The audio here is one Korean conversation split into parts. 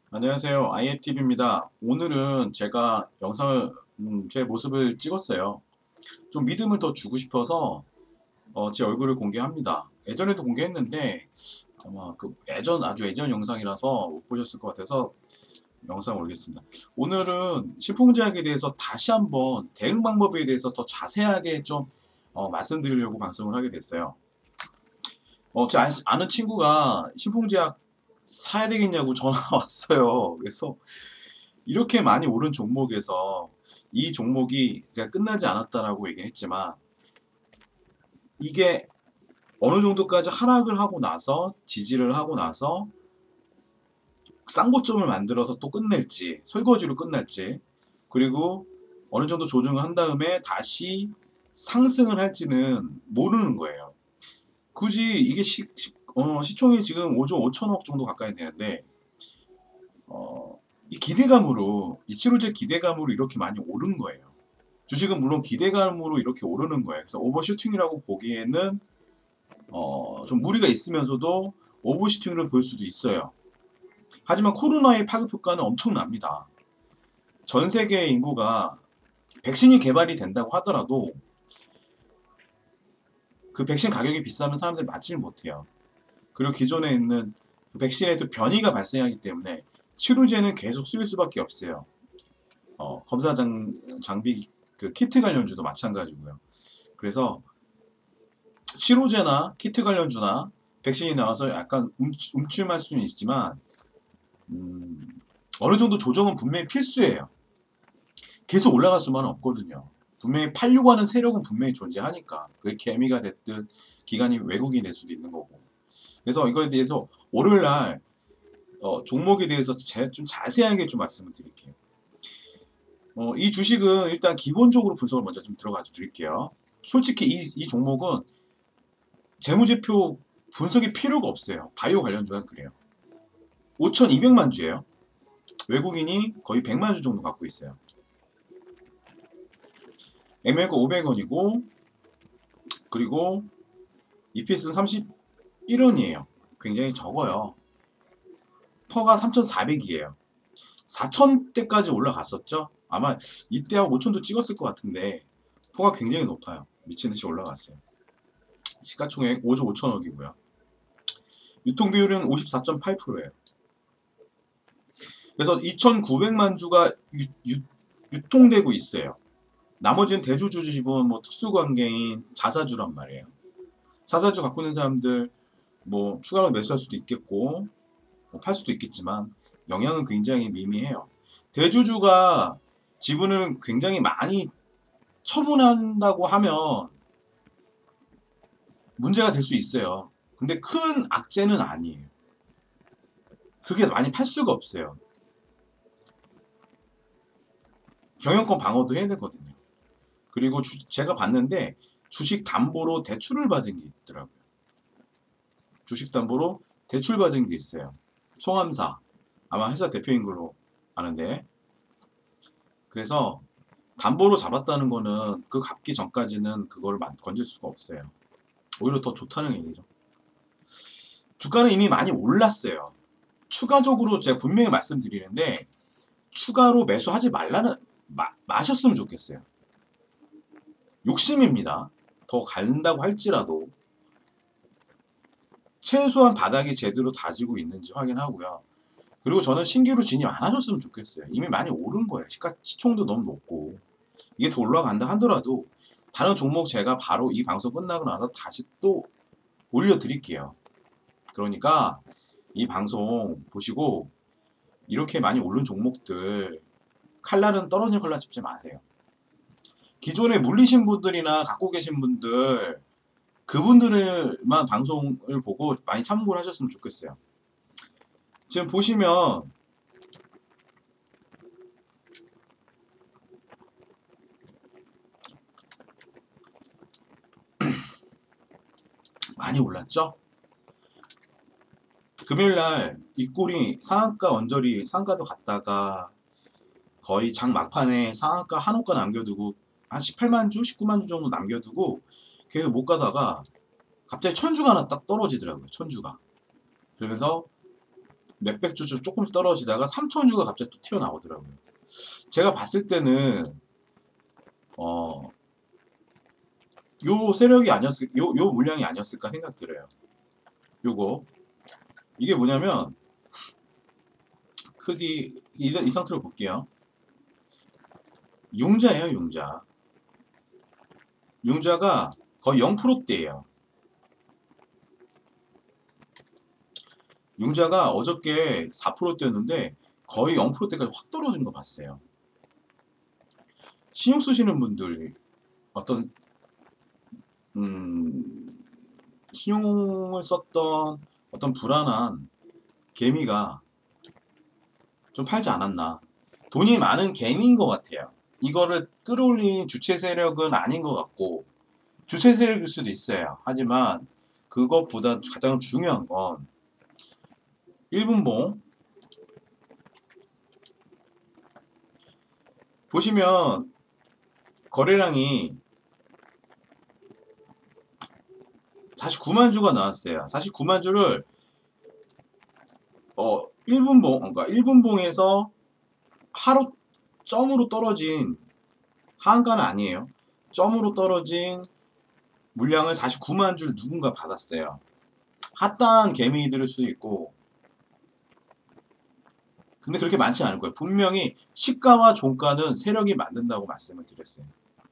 안녕하세요. IFTV입니다. 오늘은 제가 영상을, 제 모습을 찍었어요. 좀 믿음을 더 주고 싶어서 제 얼굴을 공개합니다. 예전에도 공개했는데 아마 아주 예전 영상이라서 못 보셨을 것 같아서 영상을 올리겠습니다. 오늘은 신풍제약에 대해서 다시 한번 대응 방법에 대해서 더 자세하게 좀 말씀드리려고 방송을 하게 됐어요. 제 아는 친구가 신풍제약 사야 되겠냐고 전화가 왔어요. 그래서 이렇게 많이 오른 종목에서 이 종목이 제가 끝나지 않았다라고 얘기했지만 이게 어느 정도까지 하락을 하고 나서 지지를 하고 나서 싼 고점을 만들어서 또 끝낼지 설거지로 끝날지 그리고 어느 정도 조정을 한 다음에 다시 상승을 할지는 모르는 거예요. 굳이 이게 시총이 지금 5조 5천억 정도 가까이 되는데 이 기대감으로 이 치료제 기대감으로 이렇게 많이 오른 거예요. 주식은 물론 기대감으로 이렇게 오르는 거예요. 그래서 오버슈팅이라고 보기에는 좀 무리가 있으면서도 오버슈팅으로 볼 수도 있어요. 하지만 코로나의 파급 효과는 엄청납니다. 전 세계 인구가 백신이 개발이 된다고 하더라도 그 백신 가격이 비싸면 사람들이 맞지를 못해요. 그리고 기존에 있는 백신에도 변이가 발생하기 때문에 치료제는 계속 쓰일 수밖에 없어요. 검사 장비 그 키트 관련주도 마찬가지고요. 그래서 치료제나 키트 관련주나 백신이 나와서 약간 움츠림할 수는 있지만 어느 정도 조정은 분명히 필수예요. 계속 올라갈 수만은 없거든요. 분명히 팔려고 하는 세력은 분명히 존재하니까 그게 개미가 됐든 기관이 외국인이 될 수도 있는 거고. 그래서 이거에 대해서 월요일날 종목에 대해서 좀 자세하게 좀 말씀을 드릴게요. 이 주식은 일단 기본적으로 분석을 먼저 좀 들어가 드릴게요. 솔직히 이 종목은 재무제표 분석이 필요가 없어요. 바이오 관련주가 그래요. 5,200만 주예요. 외국인이 거의 100만 주 정도 갖고 있어요. ML가 500원이고 그리고 EPS는 31원이에요. 굉장히 적어요. 퍼가 3,400이에요. 4,000대까지 올라갔었죠. 아마 이때하고 5,000도 찍었을 것 같은데 퍼가 굉장히 높아요. 미친듯이 올라갔어요. 시가총액 5조 5천억이고요. 유통비율은 54.8%예요. 그래서 2,900만 주가 유통되고 있어요. 나머지는 대주주 지분 뭐 특수관계인 자사주란 말이에요. 자사주 갖고 있는 사람들 뭐 추가로 매수할 수도 있겠고 뭐팔 수도 있겠지만 영향은 굉장히 미미해요. 대주주가 지분을 굉장히 많이 처분한다고 하면 문제가 될 수 있어요. 근데 큰 악재는 아니에요. 그렇게 많이 팔 수가 없어요. 경영권 방어도 해야 되거든요. 그리고 제가 봤는데 주식 담보로 대출을 받은 게 있더라고요. 주식 담보로 대출 받은 게 있어요. 송암사 아마 회사 대표인 걸로 아는데 그래서 담보로 잡았다는 거는 그 갚기 전까지는 그거를 건질 수가 없어요. 오히려 더 좋다는 얘기죠. 주가는 이미 많이 올랐어요. 추가적으로 제가 분명히 말씀드리는데 추가로 매수하지 말라는 마셨으면 좋겠어요. 욕심입니다. 더 간다고 할지라도 최소한 바닥이 제대로 다지고 있는지 확인하고요. 그리고 저는 신규로 진입 안 하셨으면 좋겠어요. 이미 많이 오른 거예요. 시총도 너무 높고 이게 더 올라간다 하더라도 다른 종목 제가 바로 이 방송 끝나고 나서 다시 또 올려드릴게요. 그러니까 이 방송 보시고 이렇게 많이 오른 종목들 칼날은 떨어진 칼날 짚지 마세요. 기존에 물리신 분들이나 갖고 계신 분들 그분들만 방송을 보고 많이 참고를 하셨으면 좋겠어요. 지금 보시면 많이 올랐죠? 금요일날 이 꼴이 상한가 언저리 상한가도 갔다가 거의 장 막판에 상한가 한호가 남겨두고 한 18만 주, 19만 주 정도 남겨두고 계속 못 가다가 갑자기 천주가 하나 딱 떨어지더라고요. 천주가. 그러면서 몇백 주 조금씩 떨어지다가 3,000주가 갑자기 또 튀어나오더라고요. 제가 봤을 때는 요 세력이 아니었을, 요 물량이 아니었을까 생각 들어요. 요거 이게 뭐냐면 크기 이 상태로 볼게요. 융자예요, 융자. 융자가 거의 0%대예요. 융자가 어저께 4%대였는데 거의 0%대까지 확 떨어진 거 봤어요. 신용 쓰시는 분들 어떤 신용을 썼던 어떤 불안한 개미가 좀 팔지 않았나. 돈이 많은 개미인 것 같아요. 이거를 끌어올린 주체 세력은 아닌 것 같고, 주체 세력일 수도 있어요. 하지만 그것보다 가장 중요한 건 1분봉 보시면 거래량이 49만 주가 나왔어요. 49만 주를 1분봉, 그러니까 1분봉에서 하루 점으로 떨어진 하한가는 아니에요. 점으로 떨어진 물량을 49만 줄 누군가 받았어요. 핫한 개미들일 수도 있고, 근데 그렇게 많지 않을 거예요. 분명히 시가와 종가는 세력이 만든다고 말씀을 드렸어요.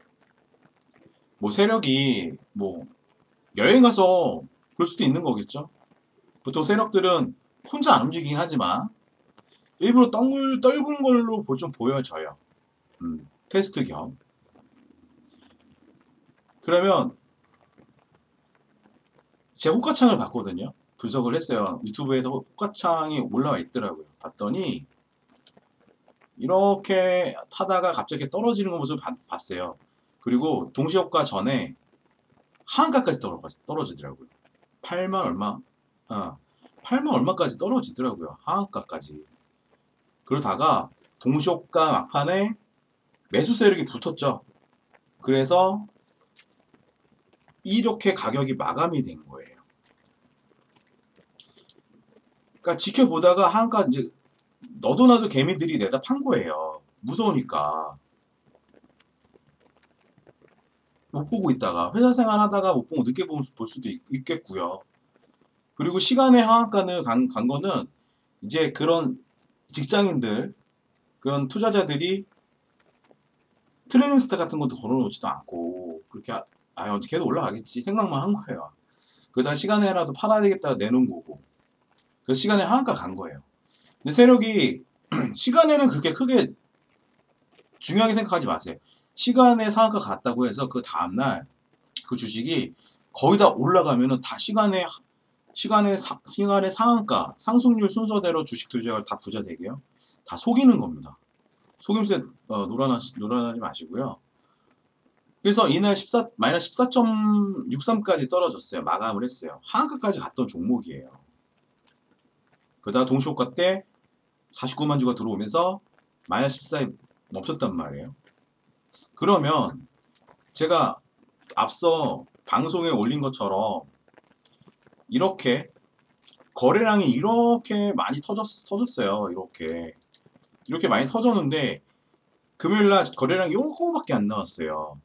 뭐 세력이 뭐 여행 가서 볼 수도 있는 거겠죠. 보통 세력들은 혼자 안 움직이긴 하지만 일부러 떨군 걸로 좀 보여져요. 테스트 겸. 그러면 제 호가창을 봤거든요. 분석을 했어요. 유튜브에서 호가창이 올라와 있더라고요. 봤더니 이렇게 타다가 갑자기 떨어지는 모습을 봤어요. 그리고 동시효과 전에 하한가까지 떨어지더라고요. 8만 얼마? 8만 얼마까지 떨어지더라고요. 하한가까지. 그러다가 동시효과 막판에 매수 세력이 붙었죠. 그래서 이렇게 가격이 마감이 된 거예요. 그러니까 지켜보다가 하한가 이제 너도 나도 개미들이 내다 판 거예요. 무서우니까. 못 보고 있다가 회사 생활 하다가 못 보고 늦게 볼 수도 있겠고요. 그리고 시간의 하한가를 간 거는 이제 그런 직장인들, 그런 투자자들이 트레이닝 스타 같은 것도 걸어놓지도 않고 그렇게 어떻게 해도 올라가겠지 생각만 한 거예요. 그러다가 시간에라도 팔아야 되겠다 내놓은 거고. 그래서 시간에 하한가 간 거예요. 근데 세력이 시간에는 그렇게 크게 중요하게 생각하지 마세요. 시간에 상한가 갔다고 해서 그 다음날 그 주식이 거의 다 올라가면은 다 시간에 상한가 상승률 순서대로 주식 투자를 다 부자 되게요. 다 속이는 겁니다. 속임수에 놀아나지 마시고요. 그래서 이날 마이너스 14.63까지 떨어졌어요. 마감을 했어요. 하한가까지 갔던 종목이에요. 그러다가 동시효과 때 49만 주가 들어오면서 마이너스 14에 멈췄단 말이에요. 그러면 제가 앞서 방송에 올린 것처럼 이렇게 거래량이 이렇게 많이 터졌어요. 이렇게 많이 터졌는데 금요일날 거래량이 요거밖에 안 나왔어요.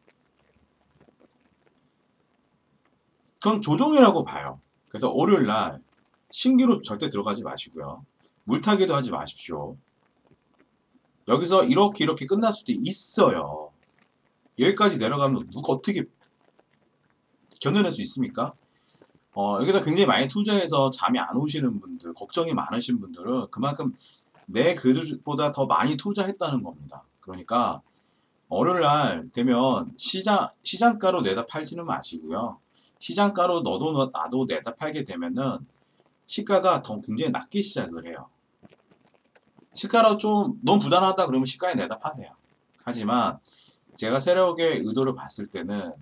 그건 조정이라고 봐요. 그래서 월요일날 신기로 절대 들어가지 마시고요. 물타기도 하지 마십시오. 여기서 이렇게 끝날 수도 있어요. 여기까지 내려가면 누가 어떻게 견뎌낼 수 있습니까? 여기다 굉장히 많이 투자해서 잠이 안 오시는 분들, 걱정이 많으신 분들은 그만큼 내 그들보다 더 많이 투자했다는 겁니다. 그러니까 월요일날 되면 시장가로 내다 팔지는 마시고요. 시장가로 너도 나도 내다 팔게 되면은 시가가 더 굉장히 낮게 시작을 해요. 시가로 좀 너무 부담하다 그러면 시가에 내다 파세요. 하지만 제가 세력의 의도를 봤을 때는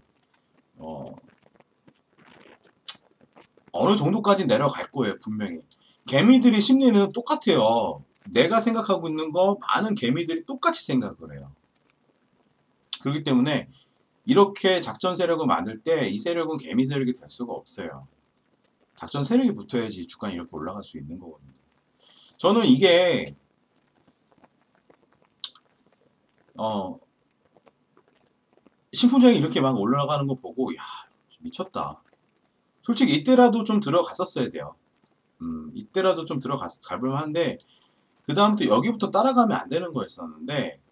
어느 정도까지 내려갈 거예요. 분명히. 개미들의 심리는 똑같아요. 내가 생각하고 있는 거 많은 개미들이 똑같이 생각을 해요. 그렇기 때문에 이렇게 작전 세력을 만들 때 이 세력은 개미 세력이 될 수가 없어요. 작전 세력이 붙어야지 주가는 이렇게 올라갈 수 있는 거거든요. 저는 이게 신풍장이 이렇게 막 올라가는 거 보고 야 미쳤다. 솔직히 이때라도 좀 들어갔었어야 돼요. 이때라도 좀 가볼 만한데 그 다음부터 여기부터 따라가면 안 되는 거였었는데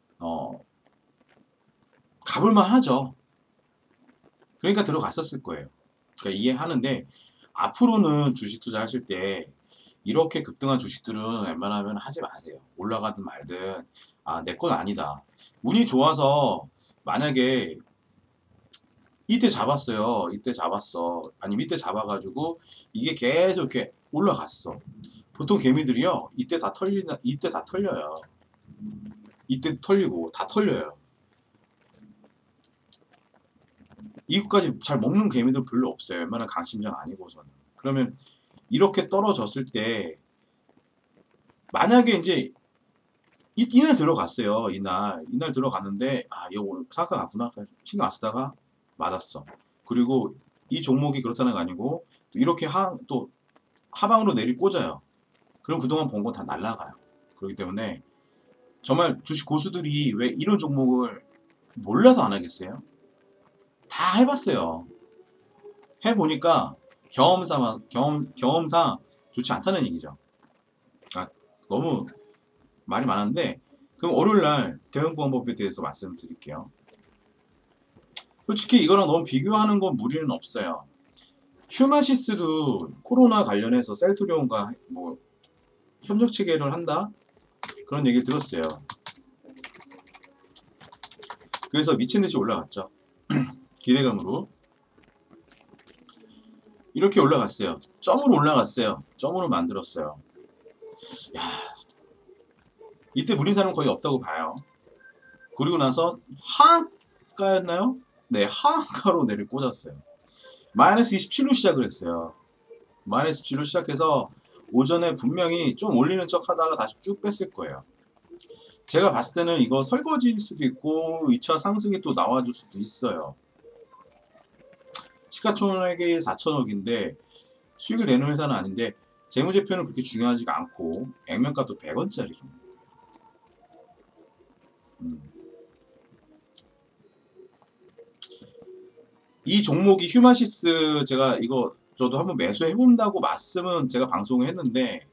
가볼만 하죠. 그러니까 들어갔었을 거예요. 그러니까 이해하는데 앞으로는 주식 투자하실 때 이렇게 급등한 주식들은 웬만하면 하지 마세요. 올라가든 말든 내 건 아니다. 운이 좋아서 만약에 이때 잡았어요. 이때 잡았어. 아니면 이때 잡아가지고 이게 계속 이렇게 올라갔어. 보통 개미들이요. 이때 다 털려요. 이때 털리고 다 털려요. 이거까지 잘 먹는 개미들 별로 없어요. 웬만한 강심장 아니고서는. 그러면 이렇게 떨어졌을 때 만약에 이제 이날 들어갔어요. 이날 들어갔는데 이거 오늘 사가 갔구나 신경 안 쓰다가 맞았어. 그리고 이 종목이 그렇다는 거 아니고 이렇게 또 하방으로 내리 꽂아요. 그럼 그동안 번 거 다 날라가요. 그렇기 때문에 정말 주식 고수들이 왜 이런 종목을 몰라서 안 하겠어요? 다 해봤어요. 해보니까 경험상 좋지 않다는 얘기죠. 너무 말이 많은데 그럼 월요일날 대응 방법에 대해서 말씀드릴게요. 솔직히 이거랑 너무 비교하는 건 무리는 없어요. 휴마시스도 코로나 관련해서 셀트리온과 뭐 협력 체계를 한다 그런 얘기를 들었어요. 그래서 미친듯이 올라갔죠. 기대감으로 이렇게 올라갔어요. 점으로 올라갔어요. 점으로 만들었어요. 야, 이때 무리사는 거의 없다고 봐요. 그리고 나서 하한가였나요? 네, 하한가로 내를 꽂았어요. 마이너스 27로 시작을 했어요. 마이너스 27로 시작해서 오전에 분명히 좀 올리는 척 하다가 다시 쭉 뺐을 거예요. 제가 봤을 때는 이거 설거지일 수도 있고 2차 상승이 또 나와줄 수도 있어요. 시가총액이 4천억인데 수익을 내는 회사는 아닌데 재무제표는 그렇게 중요하지가 않고 액면가도 100원짜리 종목이에요. 이 종목이 휴마시스 제가 이거 저도 한번 매수해본다고 말씀은 제가 방송을 했는데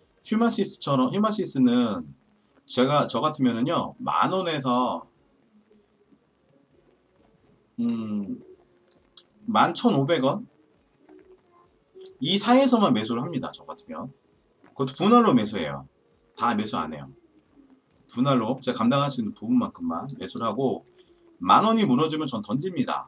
휴마시스는 저 같으면은요 10,000원에서 11,500원 이 사이에서만 매수를 합니다. 저 같으면 그것도 분할로 매수해요. 다 매수 안 해요. 분할로 제가 감당할 수 있는 부분만큼만 매수를 하고 10,000원이 무너지면 전 던집니다.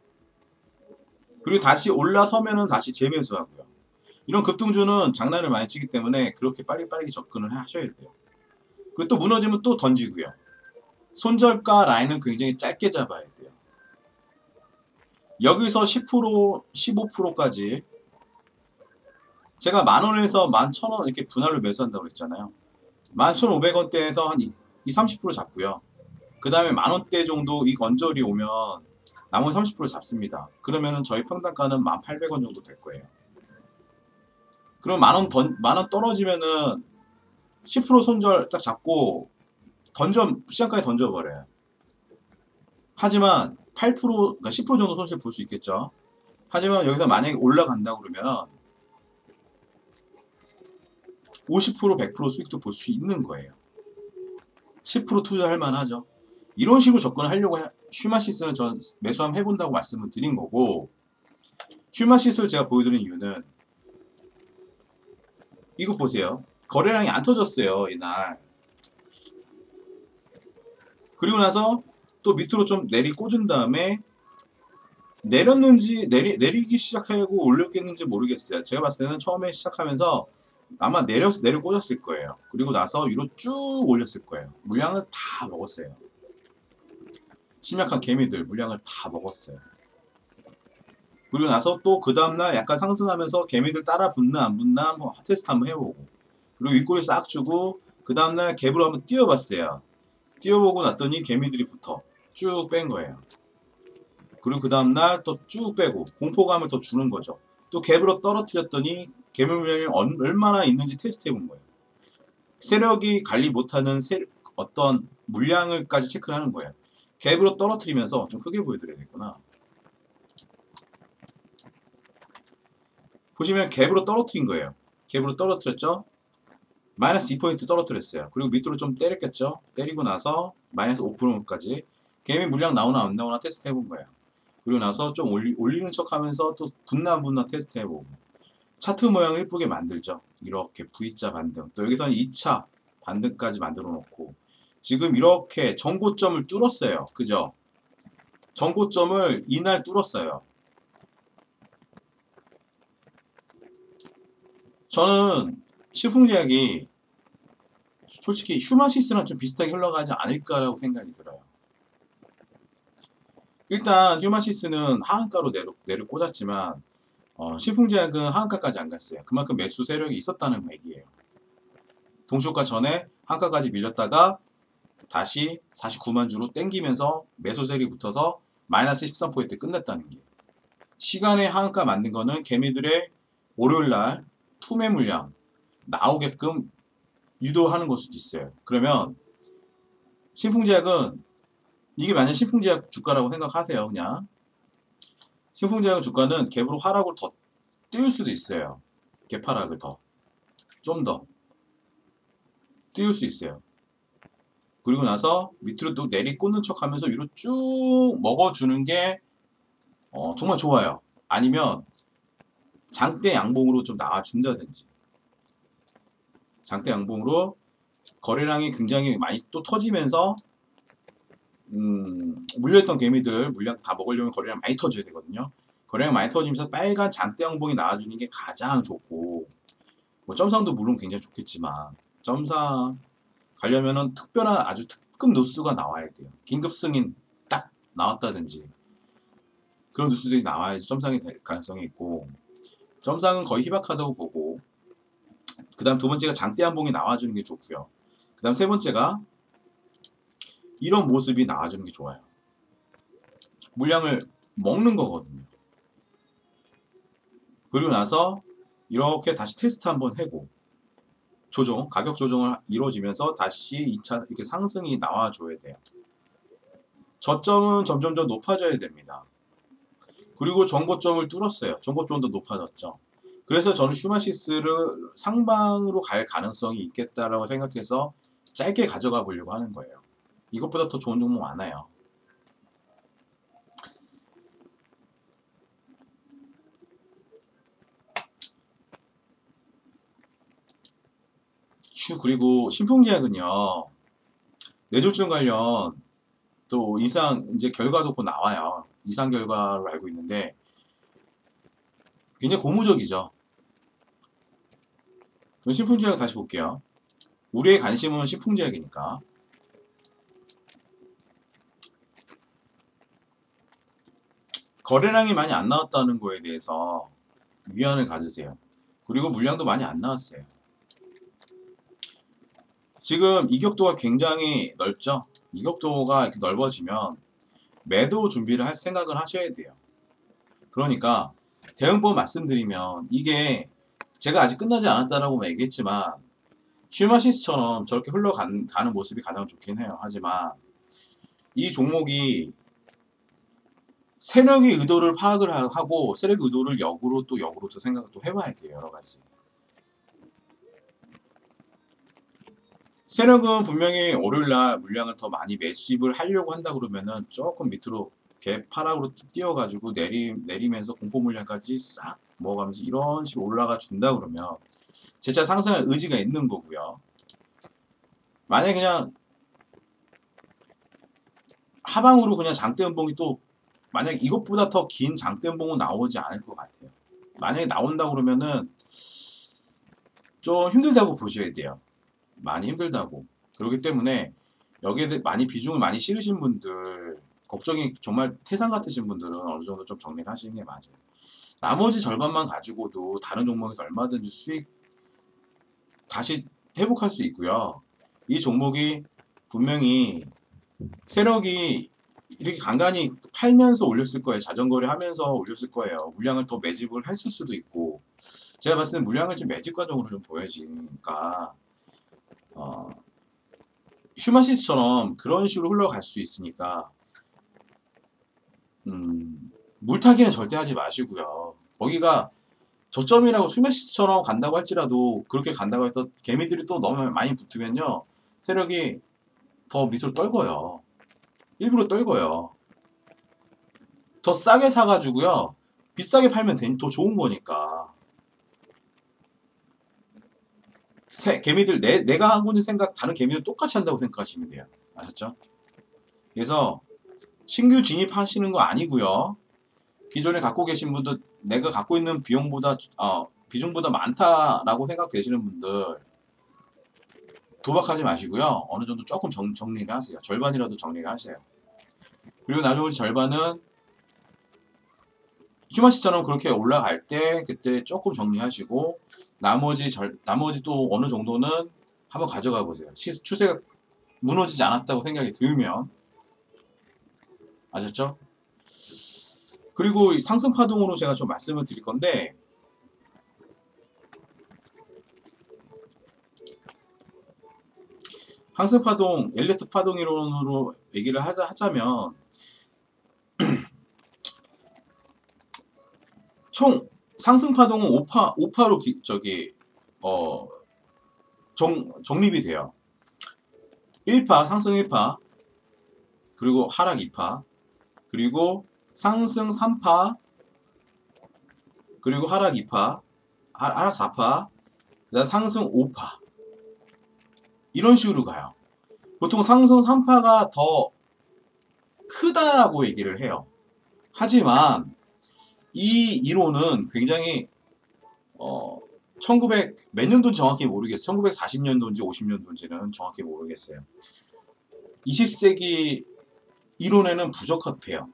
그리고 다시 올라서면은 다시 재매수하고요. 이런 급등주는 장난을 많이 치기 때문에 그렇게 빠르게 접근을 하셔야 돼요. 그리고 또 무너지면 또 던지고요. 손절가 라인은 굉장히 짧게 잡아야 돼요. 여기서 10%, 15%까지 제가 10,000원에서 11,000원 이렇게 분할로 매수한다고 그랬잖아요. 11,500원대에서 한 30% 잡고요. 그 다음에 10,000원대 정도 이 언저리 오면 나머지 30% 잡습니다. 그러면은 저희 평단가는 1,800원 정도 될 거예요. 그럼 만원 떨어지면은 10% 손절 딱 잡고 시장가에 던져버려요. 하지만 8% 그러니까 10% 정도 손실 볼 수 있겠죠. 하지만 여기서 만약에 올라간다 그러면 50% 100% 수익도 볼 수 있는 거예요. 10% 투자할 만하죠. 이런 식으로 접근을 하려고 휴마시스는 전 매수 한번 해본다고 말씀을 드린 거고 휴마시스를 제가 보여드린 이유는 이거 보세요. 거래량이 안 터졌어요. 이날. 그리고 나서 또 밑으로 좀 내리 꽂은 다음에 내렸는지 내리기 시작하고 올렸겠는지 모르겠어요. 제가 봤을 때는 처음에 시작하면서 아마 내려 꽂았을 거예요. 그리고 나서 위로 쭉 올렸을 거예요. 물량을 다 먹었어요. 심약한 개미들 물량을 다 먹었어요. 그리고 나서 또 그 다음날 약간 상승하면서 개미들 따라 붙나 안 붙나 한번 테스트 한번 해보고 그리고 윗꼬리 싹 주고 그 다음날 갭으로 한번 띄워봤어요. 띄워보고 났더니 개미들이 붙어 쭉 뺀 거예요. 그리고 그 다음날 또 쭉 빼고 공포감을 더 주는 거죠. 또 갭으로 떨어뜨렸더니 개미 물량이 얼마나 있는지 테스트 해본 거예요. 세력이 관리 못하는 어떤 물량을까지 체크하는 거예요. 갭으로 떨어뜨리면서 좀 크게 보여드려야겠구나. 보시면 갭으로 떨어뜨린 거예요. 갭으로 떨어뜨렸죠? 마이너스 2포인트 떨어뜨렸어요. 그리고 밑으로 좀 때렸겠죠? 때리고 나서 마이너스 5%까지 갭이 물량 나오나 안 나오나 테스트 해본 거예요. 그리고 나서 좀 올리는 척 하면서 또 분나 테스트 해보고 차트 모양을 예쁘게 만들죠. 이렇게 V자 반등, 또 여기서는 2차 반등까지 만들어 놓고 지금 이렇게 전고점을 뚫었어요. 그죠? 전고점을 이날 뚫었어요. 저는 시풍제약이 솔직히 휴마시스랑 좀 비슷하게 흘러가지 않을까라고 생각이 들어요. 일단 휴마시스는 하한가로 내를 꽂았지만 시풍제약은 하한가까지 안 갔어요. 그만큼 매수 세력이 있었다는 얘기예요. 동시효과 전에 한가까지 밀렸다가 다시 49만 주로 땡기면서 매수 세력이 붙어서 마이너스 13% 끝냈다는 게, 시간에 하한가 만든 거는 개미들의 월요일날 투매 물량 나오게끔 유도하는 걸 수도 있어요. 그러면 신풍제약은 이게 만약 신풍제약 주가라고 생각하세요. 그냥 신풍제약 주가는 갭으로 하락을 더 띄울 수도 있어요. 갭 하락을 좀 더 띄울 수 있어요. 그리고 나서 밑으로 또 내리꽂는 척 하면서 위로 쭉 먹어주는 게 정말 좋아요. 아니면 장대 양봉으로 좀 나와준다든지, 장대 양봉으로 거래량이 굉장히 많이 또 터지면서 물려있던 개미들 물량 다 먹으려면 거래량 많이 터져야 되거든요. 거래량 많이 터지면서 빨간 장대 양봉이 나와주는 게 가장 좋고, 뭐 점상도 물론 굉장히 좋겠지만 점상 가려면은 특별한 아주 특급 누수가 나와야 돼요. 긴급 승인 딱 나왔다든지 그런 누수들이 나와야지 점상이 될 가능성이 있고, 점상은 거의 희박하다고 보고, 그 다음 두 번째가 장대 한봉이 나와주는 게 좋고요. 그 다음 세 번째가 이런 모습이 나와주는 게 좋아요. 물량을 먹는 거거든요. 그리고 나서 이렇게 다시 테스트 한번 해고 조정, 가격 조정을 이루어지면서 다시 2차 이렇게 상승이 나와줘야 돼요. 저점은 점점점 높아져야 됩니다. 그리고 전고점을 뚫었어요. 전고점도 높아졌죠. 그래서 저는 휴마시스를 상방으로 갈 가능성이 있겠다라고 생각해서 짧게 가져가 보려고 하는 거예요. 이것보다 더 좋은 종목 많아요. 그리고 신풍제약은요, 뇌졸중 관련 또 이제 결과도 곧 나와요. 이상 결과로 알고 있는데 굉장히 고무적이죠. 신풍제약 다시 볼게요. 우리의 관심은 신풍제약이니까. 거래량이 많이 안 나왔다는 거에 대해서 위안을 가지세요. 그리고 물량도 많이 안 나왔어요. 지금 이격도가 굉장히 넓죠. 이격도가 이렇게 넓어지면 매도 준비를 할 생각을 하셔야 돼요. 그러니까 대응법 말씀드리면, 이게 제가 아직 끝나지 않았다라고 얘기했지만 휴마시스처럼 저렇게 흘러가는 모습이 가장 좋긴 해요. 하지만 이 종목이 세력의 의도를 파악을 하고 세력의 의도를 역으로 또 생각을 또 해봐야 돼요. 여러 가지. 세력은 분명히 월요일날 물량을 더 많이 매수입을 하려고 한다 그러면은 조금 밑으로 갭 하락으로 뛰어가지고 내리면서 공포 물량까지 싹 먹어가면서 이런 식으로 올라가 준다 그러면 재차 상승할 의지가 있는 거고요. 만약에 그냥 하방으로 그냥 장대 연봉이 또 만약에 이것보다 더 긴 장대 연봉은 나오지 않을 것 같아요. 만약에 나온다 그러면은 좀 힘들다고 보셔야 돼요. 많이 힘들다고. 그렇기 때문에 여기에 많이 비중을 많이 실으신 분들, 걱정이 정말 태산 같으신 분들은 어느 정도 좀 정리를 하시는 게 맞아요. 나머지 절반만 가지고도 다른 종목에서 얼마든지 수익 다시 회복할 수 있고요. 이 종목이 분명히 세력이 이렇게 간간히 팔면서 올렸을 거예요. 자전거를 하면서 올렸을 거예요. 물량을 더 매집을 했을 수도 있고, 제가 봤을 때 물량을 좀 매집 과정으로 좀 보여지니까 휴마시스처럼 그런 식으로 흘러갈 수 있으니까 물타기는 절대 하지 마시고요. 거기가 저점이라고 휴마시스처럼 간다고 할지라도 그렇게 간다고 해서 개미들이 또 너무 많이 붙으면요. 세력이 더 밑으로 떨궈요. 일부러 떨궈요. 더 싸게 사가지고요. 비싸게 팔면 더 좋은 거니까. 개미들 내가 하고 있는 생각 다른 개미들 똑같이 한다고 생각하시면 돼요. 아셨죠? 그래서 신규 진입하시는 거 아니고요. 기존에 갖고 계신 분들 내가 갖고 있는 비중보다 많다라고 생각되시는 분들 도박하지 마시고요. 어느 정도 조금 정리를 하세요. 절반이라도 정리를 하세요. 그리고 나머지 절반은 휴마시처럼 그렇게 올라갈 때 그때 조금 정리하시고 나머지 또 어느 정도는 한번 가져가 보세요. 추세가 무너지지 않았다고 생각이 들면. 아셨죠? 그리고 상승 파동으로 제가 좀 말씀을 드릴 건데 상승 파동, 엘리트 파동 이론으로 얘기를 하자면 총 상승 파동은 5파로 정립이 돼요. 1파, 상승 1파, 그리고 하락 2파, 그리고 상승 3파, 그리고 하락 2파, 하락 4파, 그다음 상승 5파. 이런 식으로 가요. 보통 상승 3파가 더 크다라고 얘기를 해요. 하지만 이 이론은 굉장히 1900 몇 년도인지 정확히 모르겠어요. 1940년도인지 50년도인지는 정확히 모르겠어요. 20세기 이론에는 부적합해요.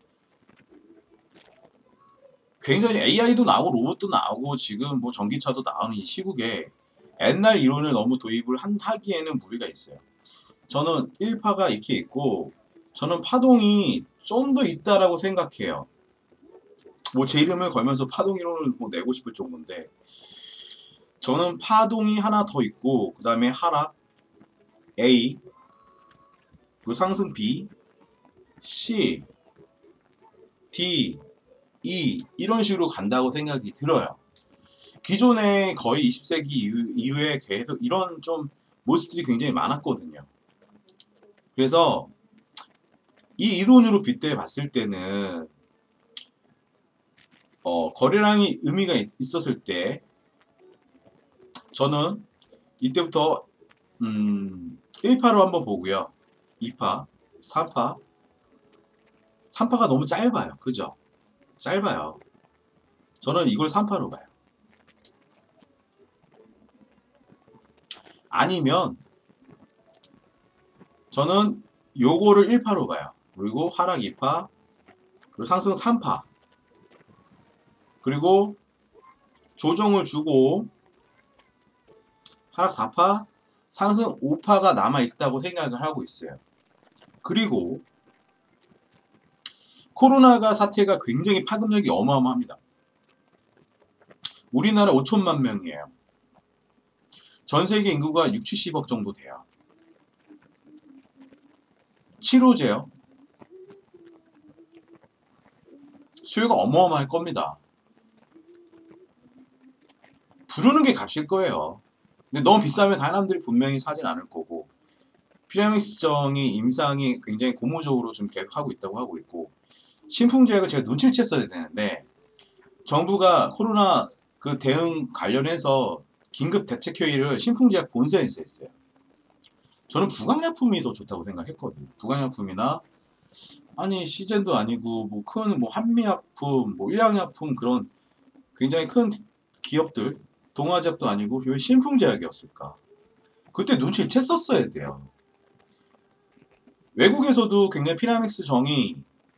굉장히 AI도 나오고 로봇도 나오고 지금 뭐 전기차도 나오는 이 시국에 옛날 이론을 너무 도입을 하기에는 무리가 있어요. 저는 1파가 이렇게 있고 저는 파동이 좀 더 있다라고 생각해요. 뭐 제 이름을 걸면서 파동 이론을 뭐 내고 싶을 정도인데 저는 파동이 하나 더 있고 그 다음에 하락 A 그리고 상승 B C D E 이런 식으로 간다고 생각이 들어요. 기존에 거의 20세기 이후에 계속 이런 좀 모습들이 굉장히 많았거든요. 그래서 이 이론으로 빗대 봤을 때는 거래량이 의미가 있었을 때 저는 이때부터 1파로 한번 보고요. 2파, 3파 3파가 너무 짧아요. 그죠? 짧아요. 저는 이걸 3파로 봐요. 아니면 저는 요거를 1파로 봐요. 그리고 하락 2파 그리고 상승 3파 그리고 조정을 주고 하락 4파 상승 5파가 남아있다고 생각을 하고 있어요. 그리고 코로나가 사태가 굉장히 파급력이 어마어마합니다. 우리나라 5천만 명이에요. 전세계 인구가 6, 70억 정도 돼요. 치료제요. 수요가 어마어마할 겁니다. 부르는 게 값일 거예요. 근데 너무 비싸면 사람들이 분명히 사진 않을 거고 피라미스정이 임상이 굉장히 고무적으로 좀 계속하고 있다고 하고 있고 신풍제약을 제가 눈치를 챘어야 되는데 정부가 코로나 그 대응 관련해서 긴급 대책회의를 신풍제약 본사에서 했어요. 저는 부강약품이 더 좋다고 생각했거든요. 부강약품이나 아니 시젠도 아니고 뭐 큰 뭐 한미약품, 뭐 일양약품 그런 굉장히 큰 기업들 동아제약도 아니고 왜 신풍제약이었을까? 그때 눈치를 챘었어야 돼요. 외국에서도 굉장히 피라믹스 정이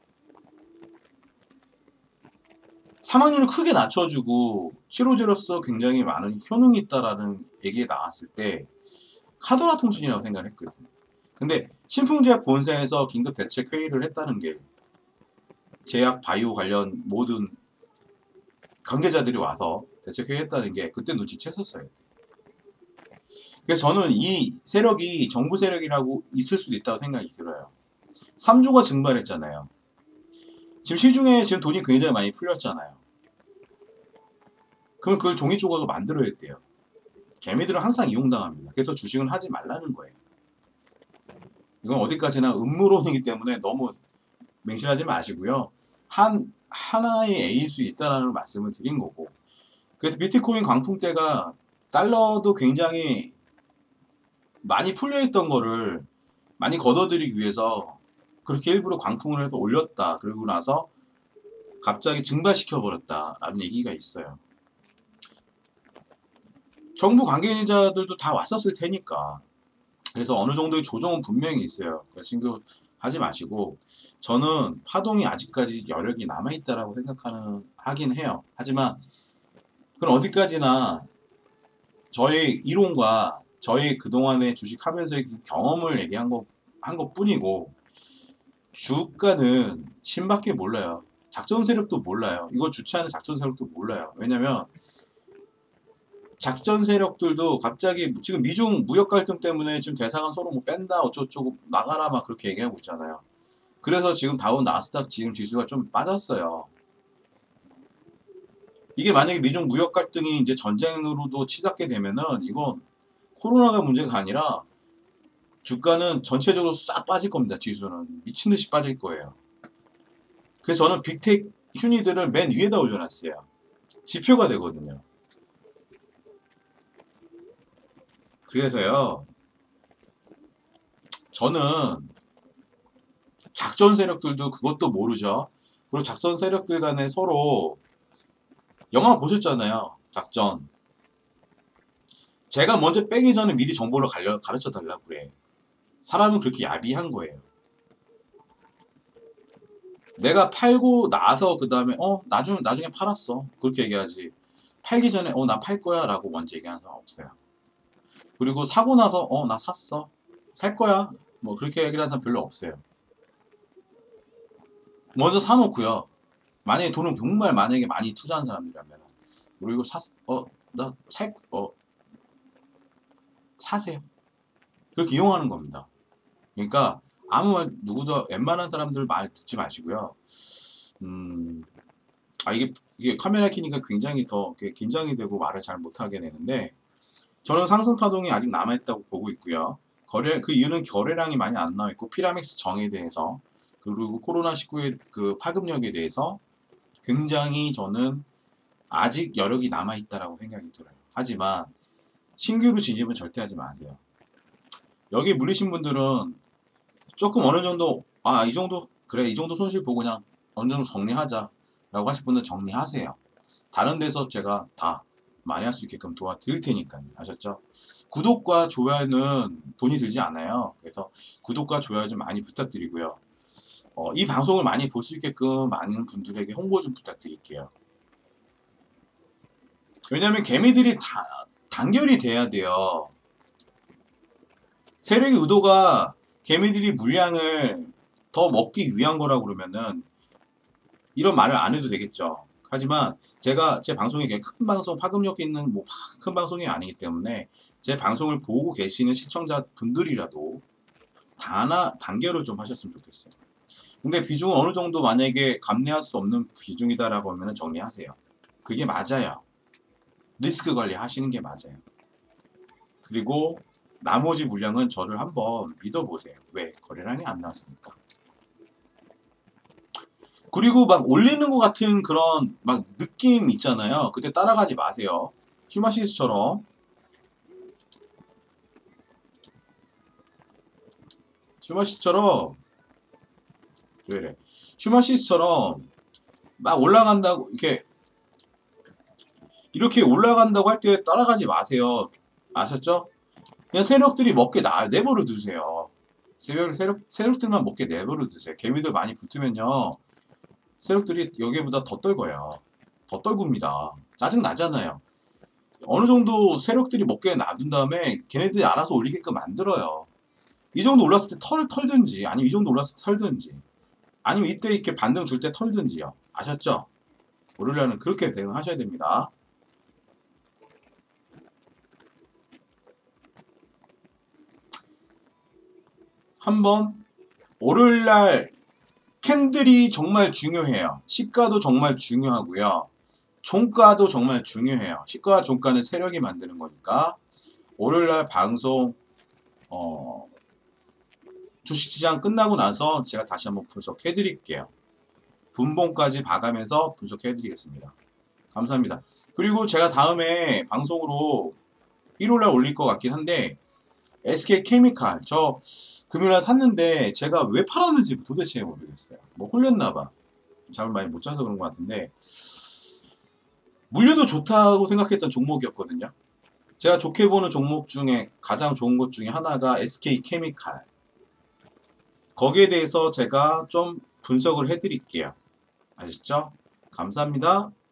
사망률을 크게 낮춰주고 치료제로서 굉장히 많은 효능이 있다라는 얘기가 나왔을 때 카더라 통신이라고 생각을 했거든요. 근데 신풍제약 본사에서 긴급 대책 회의를 했다는 게 제약 바이오 관련 모든 관계자들이 와서 대책 회의했다는 게 그때 눈치챘었어요. 그래서 저는 이 세력이 정부 세력이라고 있을 수도 있다고 생각이 들어요. 3조가 증발했잖아요. 지금 시중에 지금 돈이 굉장히 많이 풀렸잖아요. 그럼 그걸 종이 조각을 만들어야 돼요. 개미들은 항상 이용당합니다. 그래서 주식은 하지 말라는 거예요. 이건 어디까지나 음모론이기 때문에 너무 맹신하지 마시고요. 하나의 A일 수 있다는 말씀을 드린 거고. 그래서 비트코인 광풍 때가 달러도 굉장히 많이 풀려있던 거를 많이 걷어들이기 위해서 그렇게 일부러 광풍을 해서 올렸다. 그러고 나서 갑자기 증발시켜버렸다라는 얘기가 있어요. 정부 관계자들도 다 왔었을 테니까. 그래서 어느 정도의 조정은 분명히 있어요. 그러니까 신경하지 마시고 저는 파동이 아직까지 여력이 남아있다라고 하긴 해요. 하지만 그건 어디까지나 저의 이론과 저의 그동안의 주식하면서의 그 경험을 얘기한 것 뿐이고 주가는 신밖에 몰라요. 작전 세력도 몰라요. 이거 주최하는 작전 세력도 몰라요. 왜냐면 작전 세력들도 갑자기 지금 미중 무역 갈등 때문에 지금 대사관 서로 뭐 뺀다 어쩌고저쩌고 나가라 막 그렇게 얘기하고 있잖아요. 그래서 지금 다운 나스닥 지금 지수가 좀 빠졌어요. 이게 만약에 미중 무역 갈등이 이제 전쟁으로도 치닫게 되면은 이건 코로나가 문제가 아니라 주가는 전체적으로 싹 빠질 겁니다. 지수는 미친 듯이 빠질 거예요. 그래서 저는 빅텍 휴니들을 맨 위에다 올려놨어요. 지표가 되거든요. 그래서요, 저는 작전 세력들도 그것도 모르죠. 그리고 작전 세력들 간에 서로 영화 보셨잖아요. 작전. 제가 먼저 빼기 전에 미리 정보를 가르쳐 달라고 그래. 사람은 그렇게 야비한 거예요. 내가 팔고 나서 그 다음에 나중에 팔았어. 그렇게 얘기하지. 팔기 전에 나 팔 거야 라고 먼저 얘기하는 사람 없어요. 그리고 사고 나서 나 샀어. 살 거야. 뭐 그렇게 얘기를 하는 사람 별로 없어요. 먼저 사놓고요. 만약에 돈을 정말 만약에 많이 투자한 사람이라면 그리고 사세요. 그렇게 이용하는 겁니다. 그러니까 아무 말 누구도 웬만한 사람들 말 듣지 마시고요. 이게 카메라 켜니까 굉장히 더 긴장이 되고 말을 잘 못하게 되는데 저는 상승 파동이 아직 남아있다고 보고 있고요. 그 이유는 거래량이 많이 안 나와있고 피라믹스 정에 대해서 그리고 코로나19의 그 파급력에 대해서 굉장히 저는 아직 여력이 남아있다라고 생각이 들어요. 하지만 신규로 진입은 절대 하지 마세요. 여기 물리신 분들은 조금 어느 정도 이 정도 그래 이 정도 손실 보고 그냥 어느 정도 정리하자 라고 하실 분들 정리하세요. 다른 데서 제가 다 많이 할 수 있게끔 도와드릴 테니까요. 아셨죠? 구독과 좋아요는 돈이 들지 않아요. 그래서 구독과 좋아요 좀 많이 부탁드리고요. 이 방송을 많이 볼 수 있게끔 많은 분들에게 홍보 좀 부탁드릴게요. 왜냐면 개미들이 단결이 돼야 돼요. 세력의 의도가 개미들이 물량을 더 먹기 위한 거라고 그러면은 이런 말을 안 해도 되겠죠. 하지만 제가 제 방송이 큰 방송, 파급력 있는 큰 방송이 아니기 때문에 제 방송을 보고 계시는 시청자분들이라도 단결을 좀 하셨으면 좋겠어요. 근데 비중은 어느 정도 만약에 감내할 수 없는 비중이다라고 하면 정리하세요. 그게 맞아요. 리스크 관리 하시는 게 맞아요. 그리고 나머지 물량은 저를 한번 믿어보세요. 왜? 거래량이 안 나왔으니까. 그리고 막 올리는 것 같은 그런 막 느낌 있잖아요. 그때 따라가지 마세요. 슈마시스처럼 왜 이래? 슈마시스처럼 막 올라간다고 이렇게 올라간다고 할 때 따라가지 마세요. 아셨죠? 그냥 세력들이 먹게 내버려 두세요. 세력들만 먹게 내버려 두세요. 개미들 많이 붙으면요. 세력들이 여기보다 더 떨궈요. 더 떨굽니다. 짜증 나잖아요. 어느 정도 세력들이 먹게 놔둔 다음에 걔네들이 알아서 올리게끔 만들어요. 이 정도 올랐을 때 털든지 아니면 이 정도 올랐을 때 털든지 아니면 이때 이렇게 반등 줄 때 털든지요. 아셨죠? 오르려면 그렇게 대응하셔야 됩니다. 한번 월요일날 캔들이 정말 중요해요. 시가도 정말 중요하고요. 종가도 정말 중요해요. 시가와 종가는 세력이 만드는 거니까 월요일날 방송 주식시장 끝나고 나서 제가 다시 한번 분석해 드릴게요. 분봉까지 봐가면서 분석해 드리겠습니다. 감사합니다. 그리고 제가 다음에 방송으로 1월날 올릴 것 같긴 한데 SK케미칼 저 금요일날 샀는데 제가 왜 팔았는지 도대체 모르겠어요. 뭐 홀렸나봐. 잠을 많이 못 자서 그런 것 같은데 물려도 좋다고 생각했던 종목이었거든요. 제가 좋게 보는 종목 중에 가장 좋은 것 중에 하나가 SK케미칼. 거기에 대해서 제가 좀 분석을 해드릴게요. 아시죠? 감사합니다.